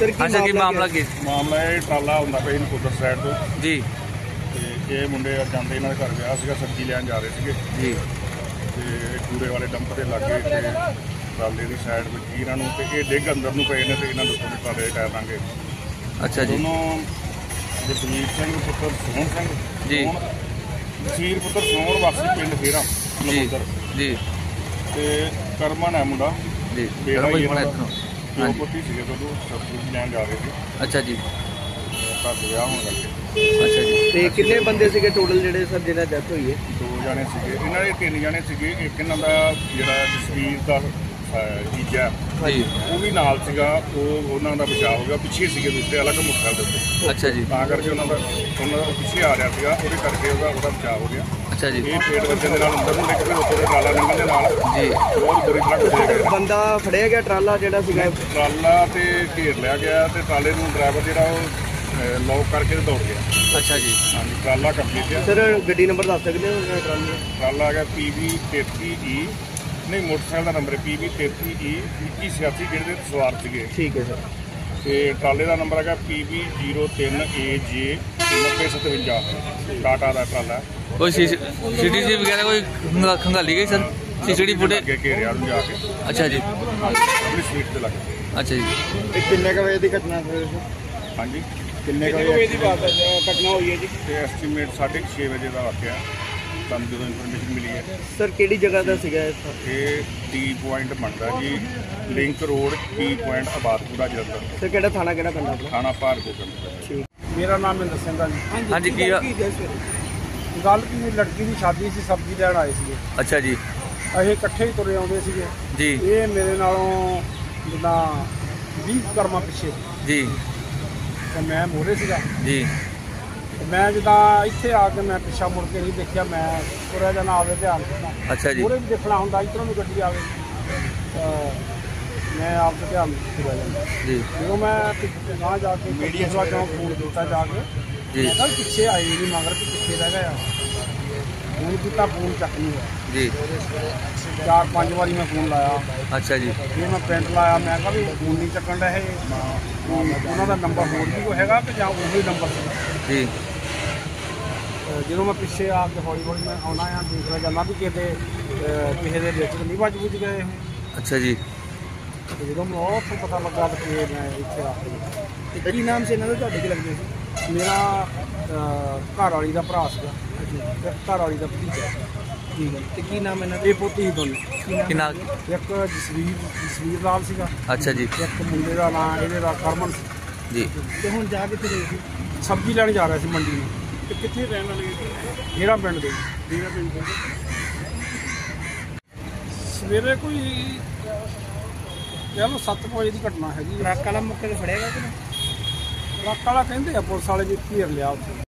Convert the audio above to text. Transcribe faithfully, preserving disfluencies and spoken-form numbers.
अच्छा की मामला की मामला ये ट्राला आंदा पे नकोदर साइड तो जी ये मुंडे जाते इन्होंने घर विआह सीगा सब्जी लैन जा रहे थे जी कूड़े वाले डंप के लागे ट्राले की साइड में इन्हों ये डिग अंदर नूं पे ने तो इन्होंने दोस्तों ट्राले टायर लांगे। अच्छा जी दोनों जसवीर सिंह पुत्र सोहन सिंह जी जसवीर पुत्र सोहन वासी पिंड फेरा नकोदर जी ते करमन है मुंडा जी बेड़ा ही हाँ दो पुत्ती सीगे कदों सब्जी लैन जा रहे थे। अच्छा जी घर विआह होने लगे। अच्छा जी ਤੇ ਕਿੰਨੇ ਬੰਦੇ ਸੀਗੇ ਟੋਟਲ ਜਿਹੜੇ ਸਰ ਜਿਹਨਾਂ ਡੈਥ ਹੋਈ ਹੈ? दो जने सीगे इन्हों के तीन जने सीगे एक इन्हों का जोड़ा जसवीर का जीजा जी वो भी नाल सीगा वो उन्हों का बचाव हो गया पिछे सीगे दूसरे अलग मोटरसाइकिल के उत्ते अच्छा जी तां करके उन्हों का उन्हों का पिछे आ रहा सीगा वो करके उसका उसका बचाव हो गया। अच्छा जी ये पेड़ बच्चे के नाल अंदर निकल के उत्ते ट्राला निकल के नाल जी बहुत बुरी तरह घुसे गए। ਬੰਦਾ ਫੜਿਆ ਗਿਆ ਟਰਾਲਾ ਜਿਹੜਾ ਸੀਗਾ? ट्राला ते घेर लिया गया ते ट्राले नूं ड्राइवर जिहड़ा वो लॉक करके दौड़ गया। अच्छा जी हाँ जी ट्राला कंप्लीट है। ਸਰ ਗੱਡੀ ਨੰਬਰ ਦੱਸ ਸਕਦੇ ਹੋ ਟਰਾਲੇ? ट्राला है पी वी तेती ई नहीं मोटरसाइकिल का नंबर है पी वी तेती ई इक्की छियासी जिहदे सवार सीगे। ਠੀਕ ਹੈ ਸਰ। ते ट्राले का नंबर है पी वी जीरो तीन ए जे नब्बे सतवंजा टाटा का ट्राला है। कोई सी सी टी वी वगैरह कोई खंगा- खंगाली गई sir C C T footage? अगे घेरिया नूं जाके अच्छा जी अपनी स्पीड से लगे। अच्छा जी ਇਹ ਕਿੰਨੇ ਕ ਵਜੇ ਦੀ ਘਟਨਾ ਹੈ? हाँ जी ਕਿੰਨੇ ਕ ਵਜੇ ਦੀ ਬਾਤ ਘਟਨਾ ਹੋਈ ਹੈ ਜੀ? तो एस्टीमेट साढ़े छे बजे का वाक़या सानूं जो इन्फॉर्मेशन मिली है ਸਰ ਕਿਹੜੀ ਜਗ੍ਹਾ ਦਾ ਸੀਗਾ ਇਹ? ये टी पॉइंट बनता जी link road T point Abadpura Jalandhar sir ਕਿਹੜਾ ਥਾਣਾ ਕਿਹੜਾ ਪਿੰਡ ਆਪਣਾ? थाना भारगो पिंड। मेरा नाम महेंद्र सिंह है जी। हाँ जी की गल की लड़की की शादी सी सब्जी लैन आए थे अच्छा जी असीं इकट्ठे ही तुरे आउंदे सीगे। जी ये मेरे नालों जिदा बीस कर्मा पिछे जी तो मैं मोरे सीगा जी ते मैं जिदा इत्थे आके मैं पिछा मुड़ के नहीं देखिया मैं तुरया जाना आवे ध्यान रखना अच्छा जी मोरे भी देखना हुंदा इधरों भी गड्डी आवे तो मैं आप ध्यान तुरया जाना जी जो मैं ना जाके मीडिया चौक फोन दिता जाके जी मैं कहा पिछे आई नहीं मगर कि पिछे रह गया फोन किया फोन चक नहीं हुआ जी चार पांच बारी मैं फोन लाया अच्छा जी फिर मैं पिंड लाया मैं कहा भी फोन नहीं चकन रहे उन्होंने नंबर होर भी कोई है कि या वही नंबर से जी जो मैं पिछे आके हौली हौली मैं आना आ दूसरा जाना भी किसी किसी के बिच नहीं बज बुझ गए अच्छा जी जो मैं उतों पता लगा तो फिर मैं इतने आ गया। ਕੀ ਨਾਮ ਸੀ ਇਹਨਾਂ ਦਾ ਤੁਹਾਡੇ ਕੀ ਲੱਗਦੇ ਸੀ? मेरा घर वाली का भरा सीगा घर वाली का भतीजा ਠੀਕ ਹੈ ਤੇ ਕੀ ਨਾਮ ਇਹਨਾਂ ਦਾ? ये पोती ही दोनों कि नाम एक जसवीर जसवीर लाल सीगा अच्छा जी एक मुंडे का नाम ये करमन सी। जी ਤੇ ਹੁਣ ਜਾ ਕੇ ਫਿਰ सब्जी लैन जा रहा सी मंडी में ਤੇ ਕਿੱਥੇ ਰਹਿਣ ਵਾਲੇ हेरा पिंड के ਜਿਹੜਾ ਪਿੰਡ ਦੇ सवेरे कोई कह लो सत्त बजे की घटना हैगी। ਟਰੱਕ ਵਾਲਾ ਮੌਕੇ ਤੇ ਫੜਿਆ ਗਿਆ ਕਿ ਨਹੀਂ? ट्रक वाला कहते हैं पुलिस वाले भी घेर लिया उत्थे।